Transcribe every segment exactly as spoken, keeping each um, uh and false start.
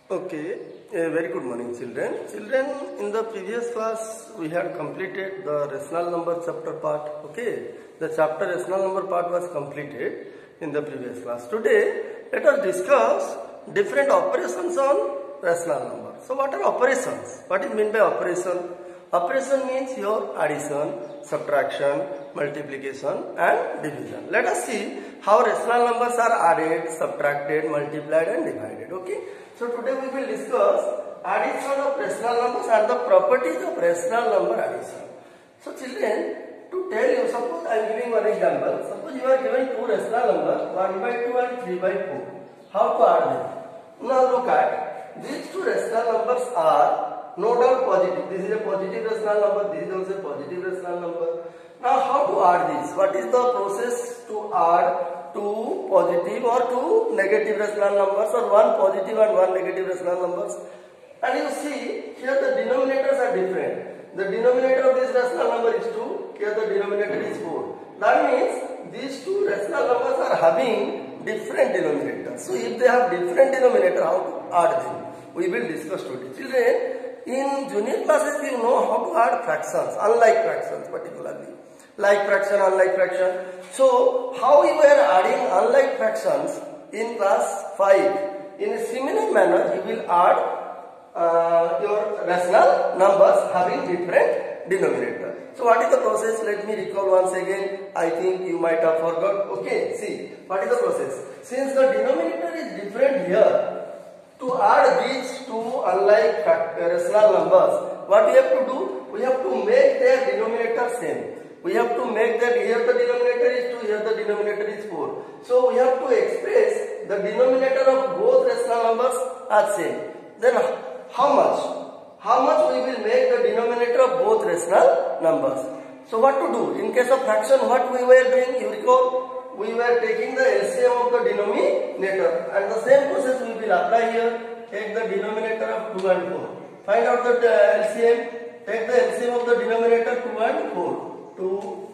Okay, a very good morning children. Children, in the previous class we had completed the rational number chapter part. Okay, the chapter rational number part was completed in the previous class. Today let us discuss different operations on rational number. So what are operations? What is meant by operation? Operation means your addition, subtraction, multiplication and division. Let us see how rational numbers are added, subtracted, multiplied and divided. Okay. So today we will discuss addition of rational numbers and the properties of rational number addition. So children, to tell you, suppose I am giving one example. Suppose you are given two rational numbers, one by two and three by four. How to add them? Now look at, these two rational numbers are no doubt positive. This is a positive rational number, this is also a positive rational number. Now how to add this? What is the process to add two positive or two negative rational numbers, or one positive and one negative rational numbers? And you see here the denominators are different. The denominator of this rational number is two, here the denominator is four. That means these two rational numbers are having different denominators. So if they have different denominator, how to add them? We will discuss today. Children, in junior classes you know how to add fractions, unlike fractions particularly. Like fraction, unlike fraction. So how we were adding unlike fractions in class five? In a similar manner you will add uh, your rational numbers having different denominator. So what is the process? Let me recall once again. I think you might have forgot. Okay, see, what is the process? Since the denominator is different here, to add these two unlike rational numbers, what we have to do? We have to make their denominator same. We have to make that here the denominator is two, here the denominator is four. So we have to express the denominator of both rational numbers as same. Then how much? How much we will make the denominator of both rational numbers? So what to do? In case of fraction, what we were doing? You recall? We were taking the L C M of the denominator, and the same process we will apply here. Take the denominator of two and four. Find out the L C M. Take the L C M of the denominator two and four. two,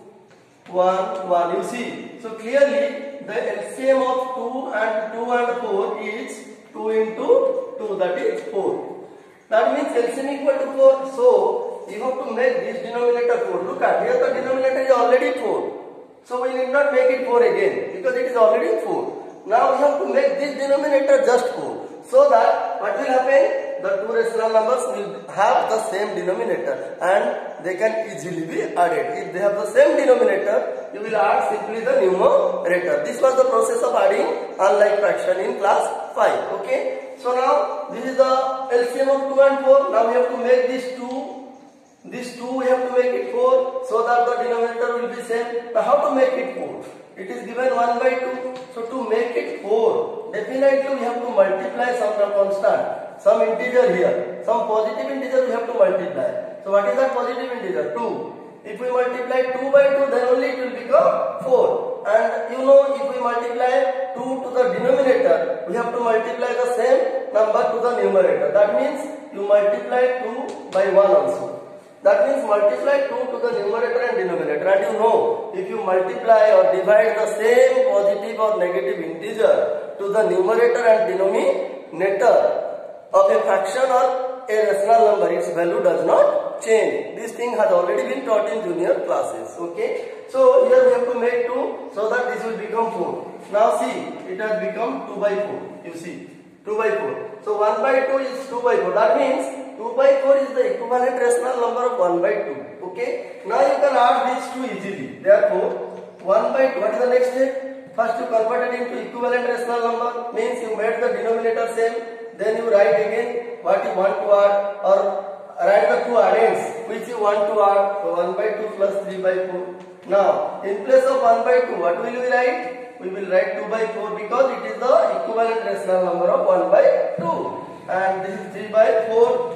one, one. You see, so clearly the L C M of two and two and four is two into two, that is four. That means L C M equal to four. So you have to make this denominator four. Look at here, the denominator is already four. So we need not make it four again because it is already four. Now we have to make this denominator just four. So that what will happen? The two rational numbers will have the same denominator and they can easily be added. If they have the same denominator, you will add simply the numerator. This was the process of adding unlike fraction in class five. Okay. So now this is the L C M of two and four. Now we have to make this two. This two we have to make it four so that the denominator will be same. Now how to make it four? It is given one by two. So to make it four, definitely we have to multiply some constant, some integer here, some positive integer we have to multiply. So what is that positive integer? two. If we multiply two by two, then only it will become four. And you know, if we multiply two to the denominator, we have to multiply the same number to the numerator. That means you multiply two by one also. That means multiply two to the numerator and denominator. And you know, if you multiply or divide the same positive or negative integer to the numerator and denominator of a fraction or a rational number, its value does not change. This thing has already been taught in junior classes. Okay. So here we have to make two so that this will become four. Now see, it has become two by four. You see, two by four. So one by two is two by four. That means two by four is the equivalent rational number of one by two. Okay. Now you can add these two easily. Therefore, one by two. What is the next step? First you convert it into equivalent rational number. Means you made the denominator same. Then you write again what you want to add, or write the two addends which you want to add. So one by two plus three by four. Now in place of one by two, what will we write? We will write two by four because it is the equivalent rational number of one by two. And this is three by four.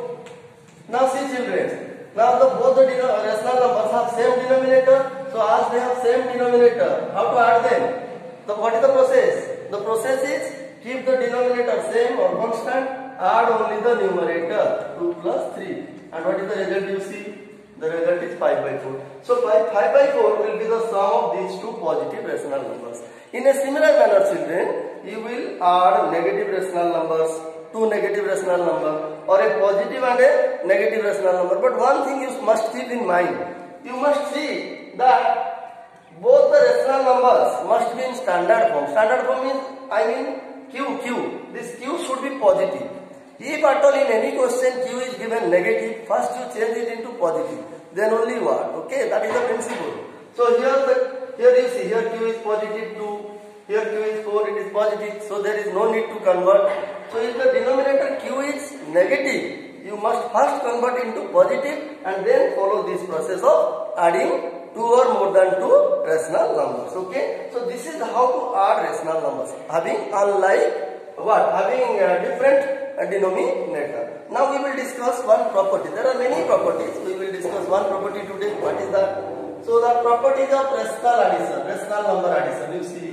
Now see children, now the both the rational numbers have same denominator. So as they have same denominator, how to add them? So what is the process? The process is keep the denominator same or constant, add only the numerator, two plus three. And what is the result you see? The result is five by four. So five by four will be the sum of these two positive rational numbers. In a similar manner children, you will add negative rational numbers two negative rational number, or a positive and a negative rational number. But one thing you must keep in mind, you must see that both the rational numbers must be in standard form. Standard form means, I mean Q, Q. This Q should be positive. If at all in any question Q is given negative, first you change it into positive. Then only what? Okay, that is the principle. So here the here you see, here Q is positive two, here Q is four, it is positive. So there is no need to convert. So if the denominator Q is negative, you must first convert into positive and then follow this process of adding two or more than two rational numbers. Okay, so this is how to add rational numbers, having unlike what? Having uh, different uh, denominator. Now we will discuss one property. There are many properties. We will discuss one property today. What is that? So the properties of rational addition, rational number addition. You see,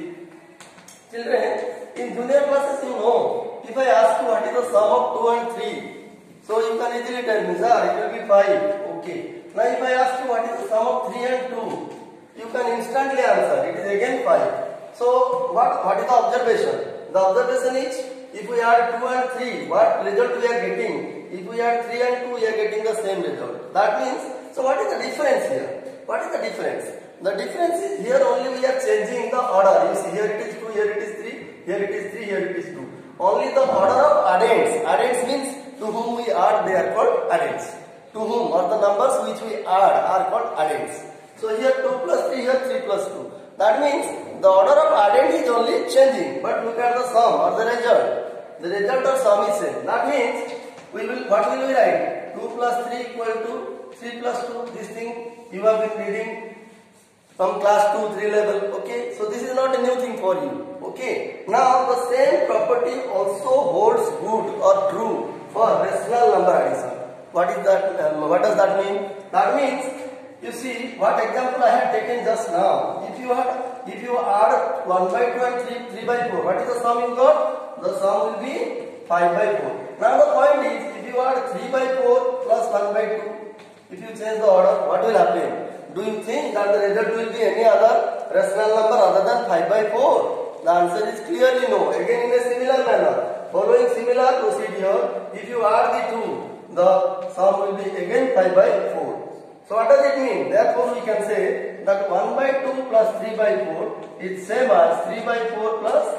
children, in junior classes you know, if I ask you what is the sum of two and three, so you can easily tell me, sir, it will be five. Okay. Now if I ask you what is the sum of three and two, you can instantly answer, it is again five. So what, what is the observation? The observation is, if we add two and three, what result we are getting? If we add three and two, we are getting the same result. That means, so what is the difference here? What is the difference? The difference is, here only we are changing the order. You see, here it is two, here it is three, here it is three, here it is two. Only the order of addends. Addends means to whom we add, they are called addends. To whom, or the numbers which we add are called addends. So here two plus three, here three plus two. That means the order of addend is only changing. But look at the sum or the result. The result or sum is same. That means we will, what will we write? two plus three equal to three plus two. This thing you have been reading from class two, three level. Okay. So this is not a new thing for you. Okay. Now the same property also holds good or true for rational number addition. What is that? Um, what does that mean? That means, you see, what example I had taken just now. If you had, if you add one by two and three, three by four, what is the sum you got? The sum will be five by four. Now the point is, if you add three by four plus one by two, if you change the order, what will happen? Do you think that the result will be any other rational number other than five by four? The answer is clearly no. Again in a similar manner, following similar procedure, if you add the two, the sum will be again five by four. So what does it mean? Therefore we can say that one by two plus three by four is same as three by four plus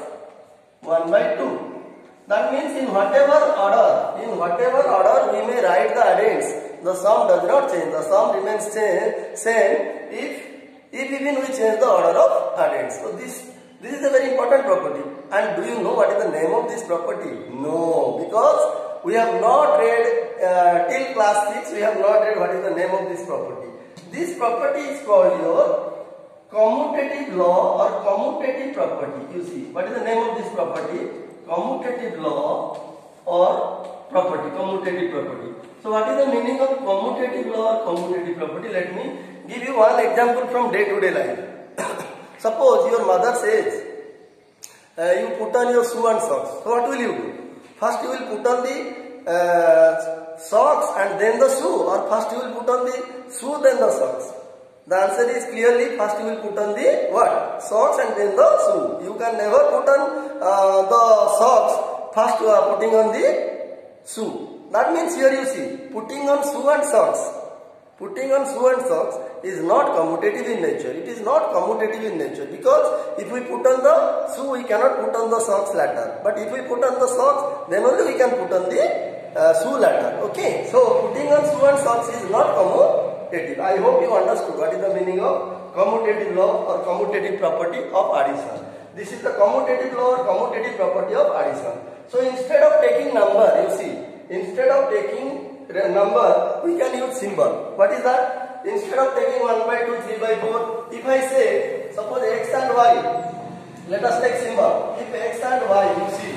one by two. That means in whatever order, in whatever order we may write the addends, the sum does not change. The sum remains same if, if even we change the order of addends. So this, this is a very important property. And do you know what is the name of this property? No, because we have not read uh, till class six, we have not read what is the name of this property. This property is called your commutative law or commutative property. You see, what is the name of this property? Commutative law or property, commutative property. So what is the meaning of commutative law or commutative property? Let me give you one example from day-to-day life. Suppose your mother says, uh, you put on your shoe and socks. So what will you do? First you will put on the uh, socks and then the shoe, or first you will put on the shoe then the socks. The answer is clearly first you will put on the what? Socks and then the shoe. You can never put on uh, the socks first you are putting on the shoe. That means here you see, putting on shoe and socks. Putting on shoe and socks is not commutative in nature. It is not commutative in nature because if we put on the shoe, we cannot put on the socks later. But if we put on the socks, then only we can put on the uh, shoe later. Okay. So putting on shoe and socks is not commutative. I hope you understood what is the meaning of commutative law or commutative property of addition. This is the commutative law or commutative property of addition. So instead of taking number, you see, instead of taking number, we can use symbol. What is that? Instead of taking one by two, three by four, if I say, suppose x and y, let us take symbol. If x and y, you see,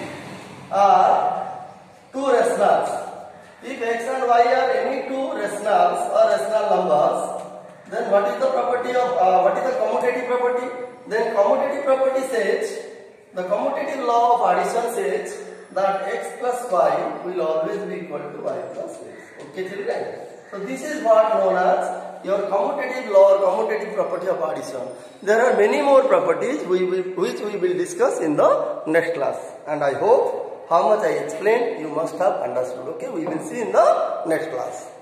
are two rationals. If x and y are any two rationals or rational numbers, then what is the property of, uh, what is the commutative property? Then commutative property says, the commutative law of addition says that x plus y will always be equal to y plus x. Okay, children? So this is what known as your commutative law or commutative property of addition. There are many more properties we will, which we will discuss in the next class. And I hope how much I explained, you must have understood. Okay, we will see in the next class.